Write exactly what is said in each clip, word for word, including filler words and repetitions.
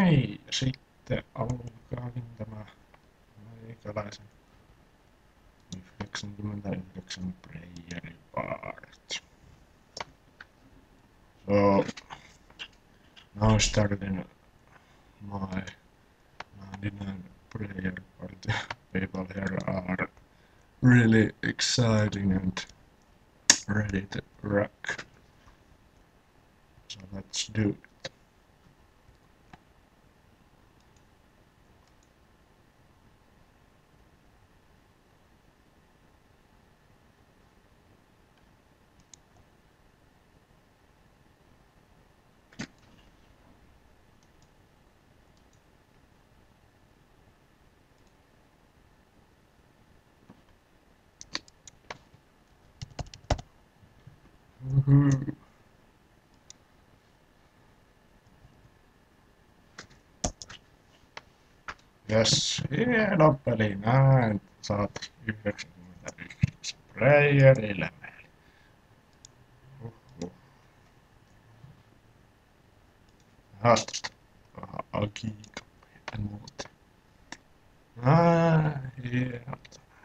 niin, ja sitten alkaakin tämä meikäläisen yhdeksänkymmentäyhdeksän player part. So, now starting my ninety-nine player part. People here are really exciting and ready to rock. So let's do it. Woohoo. Jes, hieno peli, näin saat yhdeksänkymmentäyhdeksän playerille. Uhuh. Haastosta. Agiika ja muut. Ah, hieno.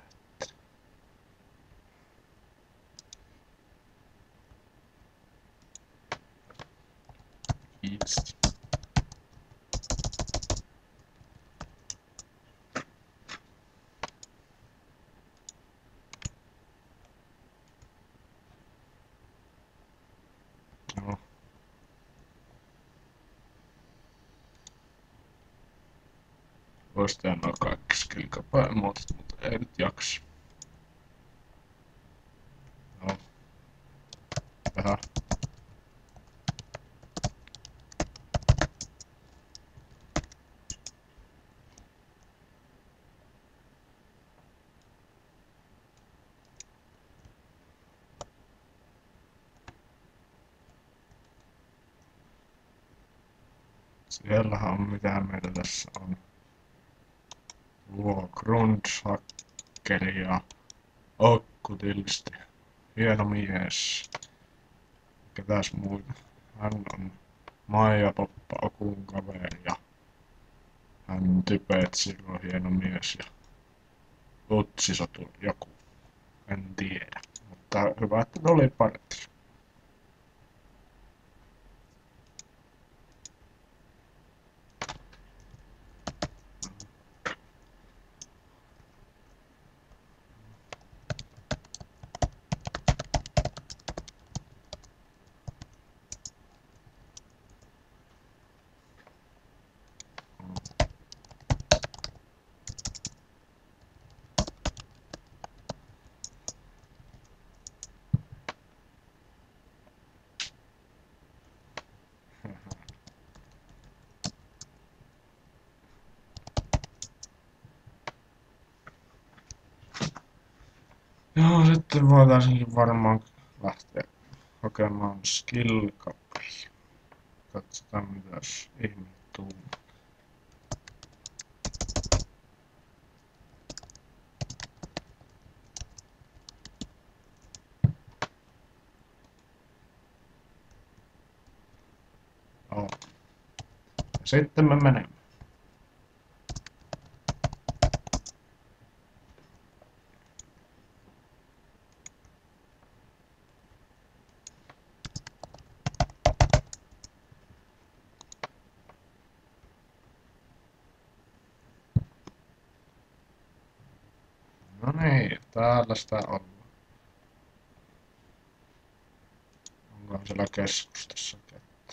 Kiitos. No. Vois tehdä nuo kaikki skillkapa-emotit, mutta ei nyt jaksa. No. Vähän. Siellähän on mitä meillä tässä on. Luo Grundhackeri ja Okkultisti. Hieno mies. Ketäs muita? Hän on Maija Poppa Okun kaveri ja hän Typetsillä on hieno mies ja Utsisotu joku. En tiedä. Mutta hyvä, että ne oli partissa. Joo, sitten voitaisinkin varmaan lähteä hakemaan skill-kapia. Katsotaan mitäs ihme tuu. Oh. Ja sitten me menemme. No niin, täällä sitä ollaan. Onkohan siellä keskustassa kettä?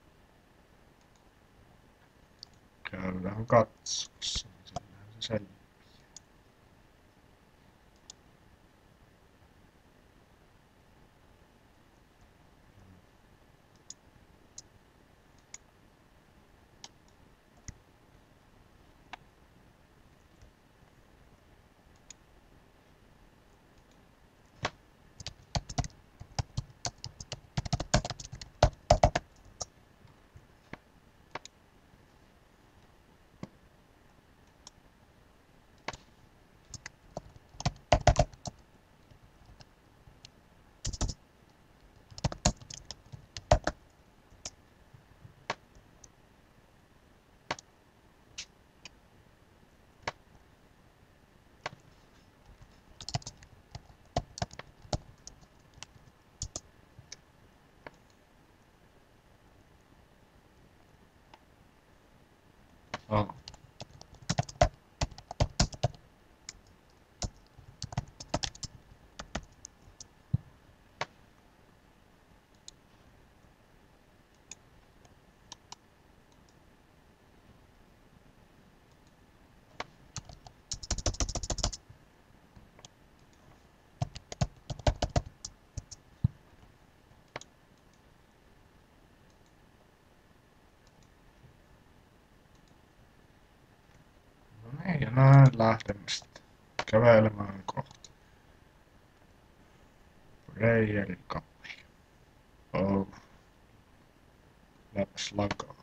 Käydään katsomassa, niin sillähän se selviää. Oh. No niin, ja näin lähdemme sitten kävelemään kohti Breyerin kappia. Oh. Läpäs lakaa.